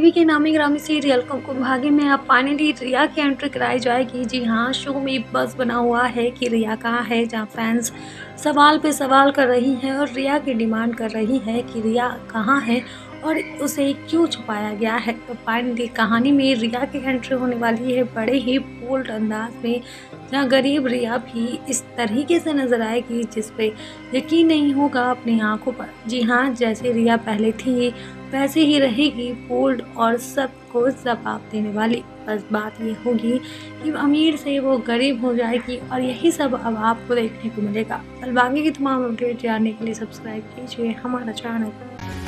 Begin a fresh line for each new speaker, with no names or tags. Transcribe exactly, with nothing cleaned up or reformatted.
TV के नामी गिरामी सीरियल कुमकुम भाग्य में अब फाइनली रिया की एंट्री कराई जाएगी। जी हाँ, शो में बस बना हुआ है कि रिया कहाँ है, जहाँ फैंस सवाल पे सवाल कर रही हैं और रिया की डिमांड कर रही है कि रिया कहाँ है और उसे क्यों छुपाया गया है। तो फाइनली कहानी में रिया की एंट्री होने वाली है बड़े ही बोल्ड अंदाज में, जहाँ गरीब रिया भी इस तरीके से नजर आएगी जिस पे यकीन नहीं होगा अपनी आंखों पर। जी हाँ, जैसे रिया पहले थी वैसे ही रहेगी, बोल्ड और सबको जवाब देने वाली। बस बात ये होगी कि अमीर से वो गरीब हो जाएगी और यही सब अब आपको देखने को मिलेगा। कल बाकी की तमाम अपडेट जानने के लिए सब्सक्राइब कीजिए हमारा चैनल।